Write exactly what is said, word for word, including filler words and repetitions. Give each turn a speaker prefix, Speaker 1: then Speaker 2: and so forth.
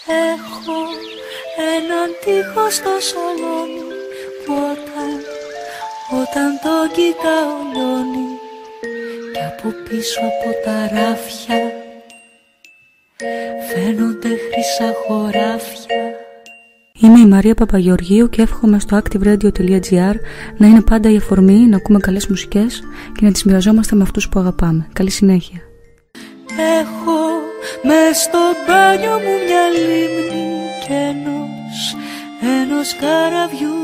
Speaker 1: Έχω έναν τοίχο στο σαλόνι που όταν, όταν το κοιτάω λιώνει και από πίσω από τα ράφια φαίνονται χρυσά χωράφια.
Speaker 2: Είμαι η Μαρία Παπαγεωργίου και εύχομαι στο activeradio.gr να είναι πάντα η αφορμή να ακούμε καλές μουσικές και να τις μοιραζόμαστε με αυτούς που αγαπάμε. Καλή συνέχεια.
Speaker 1: Έχω μες στο μπάνιο μου μια λίμνη κι ενός, ενός καραβιού